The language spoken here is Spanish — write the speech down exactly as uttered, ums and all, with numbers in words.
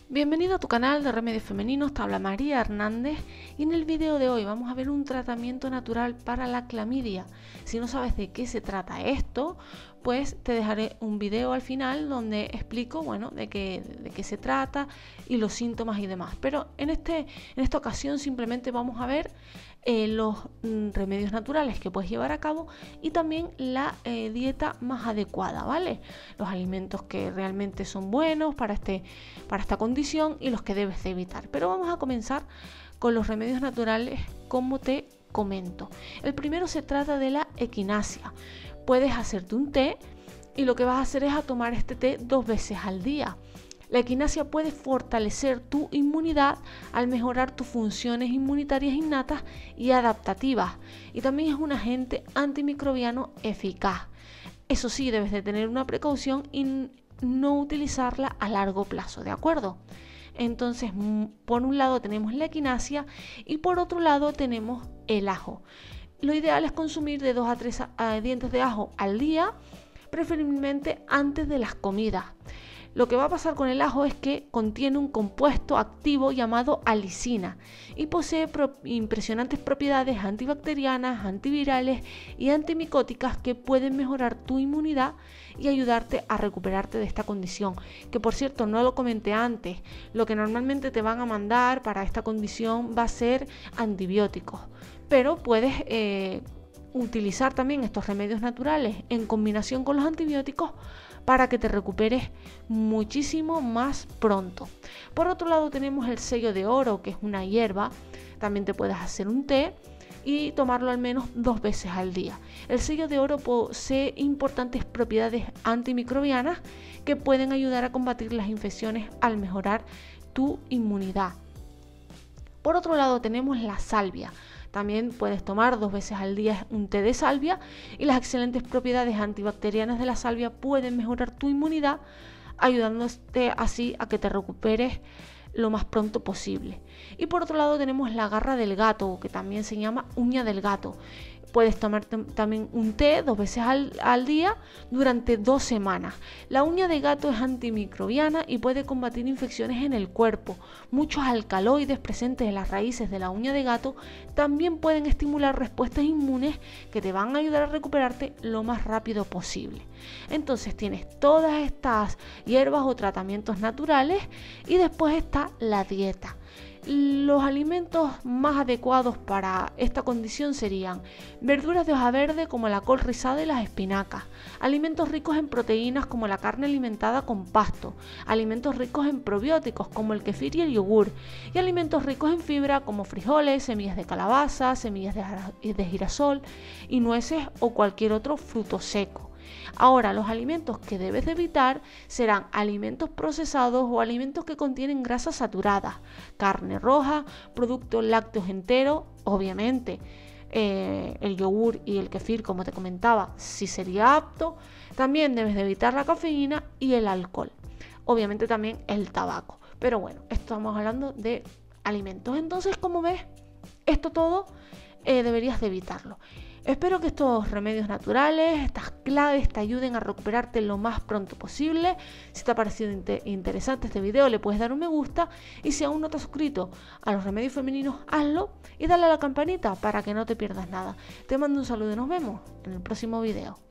Bienvenido a tu canal de Remedios Femeninos, te habla María Hernández y en el video de hoy vamos a ver un tratamiento natural para la clamidia. Si no sabes de qué se trata esto, pues te dejaré un video al final donde explico, bueno, de qué, de qué se trata y los síntomas y demás. Pero en, este, en esta ocasión simplemente vamos a ver eh, los mm, remedios naturales que puedes llevar a cabo y también la eh, dieta más adecuada, ¿vale? Los alimentos que realmente son buenos para, este, para esta condición y los que debes de evitar. Pero vamos a comenzar con los remedios naturales como te comento. El primero se trata de la equinacia. Puedes hacerte un té y lo que vas a hacer es a tomar este té dos veces al día. La equinacia puede fortalecer tu inmunidad al mejorar tus funciones inmunitarias innatas y adaptativas, y también es un agente antimicrobiano eficaz. Eso sí, debes de tener una precaución y no utilizarla a largo plazo, ¿de acuerdo? Entonces, por un lado tenemos la equinacia y por otro lado tenemos el ajo. Lo ideal es consumir de dos a tres dientes de ajo al día, preferiblemente antes de las comidas. Lo que va a pasar con el ajo es que contiene un compuesto activo llamado alicina y posee pro- impresionantes propiedades antibacterianas, antivirales y antimicóticas que pueden mejorar tu inmunidad y ayudarte a recuperarte de esta condición. Que por cierto, no lo comenté antes, lo que normalmente te van a mandar para esta condición va a ser antibióticos, pero puedes eh, utilizar también estos remedios naturales en combinación con los antibióticos para que te recuperes muchísimo más pronto. Por otro lado tenemos el sello de oro, que es una hierba. También te puedes hacer un té y tomarlo al menos dos veces al día. El sello de oro posee importantes propiedades antimicrobianas que pueden ayudar a combatir las infecciones al mejorar tu inmunidad. Por otro lado tenemos la salvia. También puedes tomar dos veces al día un té de salvia y las excelentes propiedades antibacterianas de la salvia pueden mejorar tu inmunidad, ayudándote así a que te recuperes lo más pronto posible. Y por otro lado tenemos la garra del gato, que también se llama uña del gato. Puedes tomar también un té dos veces al, al día durante dos semanas. La uña de gato es antimicrobiana y puede combatir infecciones en el cuerpo. Muchos alcaloides presentes en las raíces de la uña de gato también pueden estimular respuestas inmunes que te van a ayudar a recuperarte lo más rápido posible. Entonces tienes todas estas hierbas o tratamientos naturales y después está la dieta. Los alimentos más adecuados para esta condición serían verduras de hoja verde como la col rizada y las espinacas, alimentos ricos en proteínas como la carne alimentada con pasto, alimentos ricos en probióticos como el kefir y el yogur, y alimentos ricos en fibra como frijoles, semillas de calabaza, semillas de, de girasol y nueces o cualquier otro fruto seco. Ahora, los alimentos que debes de evitar serán alimentos procesados o alimentos que contienen grasas saturadas, carne roja, productos lácteos enteros, obviamente eh, el yogur y el kefir, como te comentaba, sí sería apto. También debes de evitar la cafeína y el alcohol, obviamente también el tabaco. Pero bueno, estamos hablando de alimentos. Entonces, como ves, esto todo eh, deberías de evitarlo. Espero que estos remedios naturales, estas claves te ayuden a recuperarte lo más pronto posible. Si te ha parecido inter- interesante este video, le puedes dar un me gusta. Y si aún no te has suscrito a los remedios femeninos, hazlo y dale a la campanita para que no te pierdas nada. Te mando un saludo y nos vemos en el próximo video.